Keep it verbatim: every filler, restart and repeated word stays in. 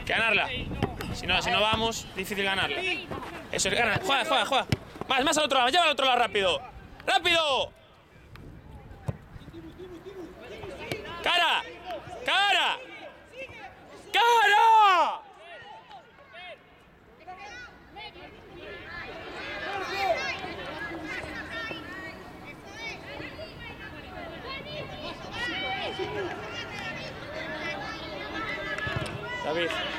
que ganarla. Si no, si no vamos, difícil ganarla. Eso es, gana. Juega, juega, juega. Más, más al otro lado, lleva al otro lado rápido. ¡Rápido! ¡Cara! ¡Cara! ¡Cara! David.